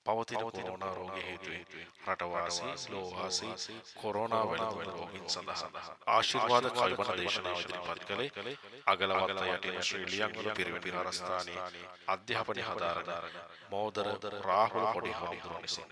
පවතින කොරෝනා රෝගය හේතුවෙන් රටවාසී ලෝවාසී කොරෝනා වැළඳුම් රෝගීන් සඳහා ආශිර්වාද කවිබන දේශනාව ඉදිරිපත් කළේ අගලවත්ත යටින ශ්‍රී ලියංගල පිරිවෙන් විහාරස්ථානයේ අධ්‍යාපනය හදාරන මෝදර රාහුල පොඩි හාමුදුරුවෝ විසින්.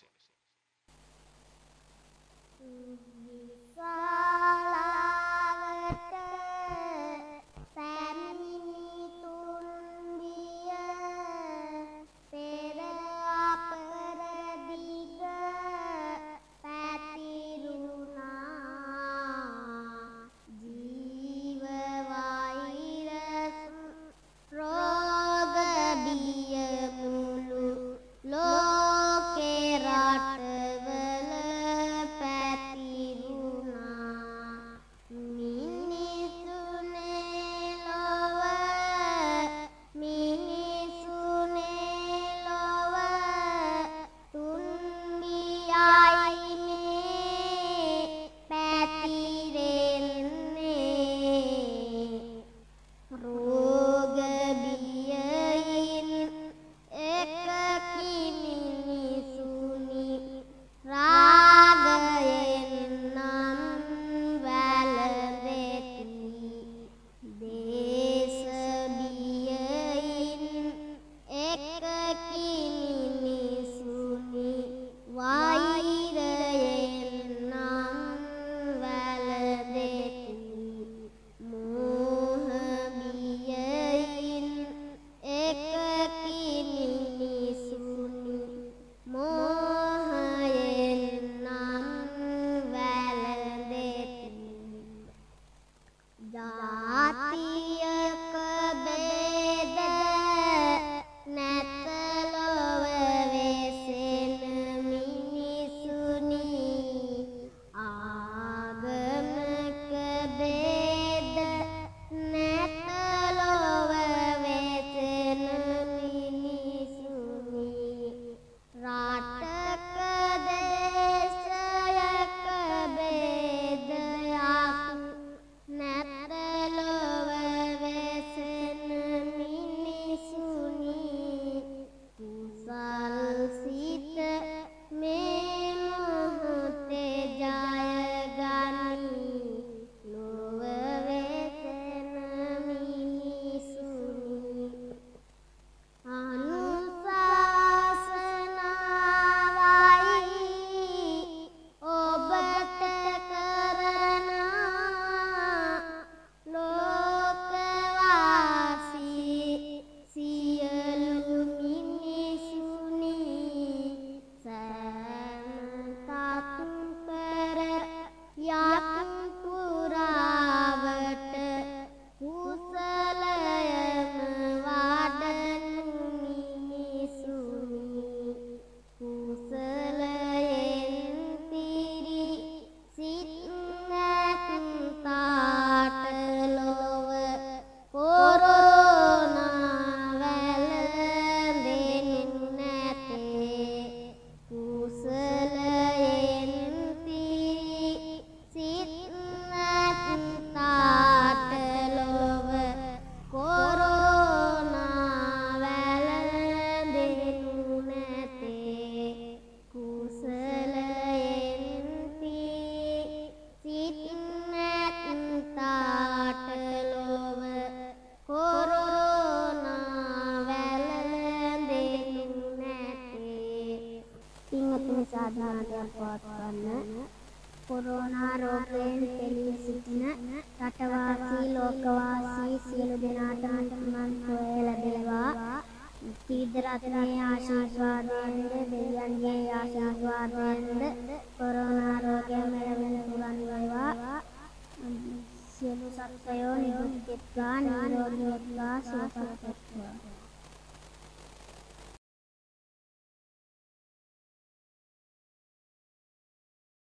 කොරෝනා රෝගයෙන් පෙළී සිටින රටවාසී ලෝකවාසී සියලු දෙනාටම මන් සොය ලැබේවා. තීර්ථ රත්නයේ ආශිර්වාදයෙන්ද දෙවියන්ගේ ආශිර්වාදයෙන්ද කොරෝනා රෝගය මෙලෙසින් පුරන් වේවා. සියලු සත්වයෝ නිරෝගී වෙත්වා, නිරෝගී වෙත්වා, සුවපත් වෙත්වා.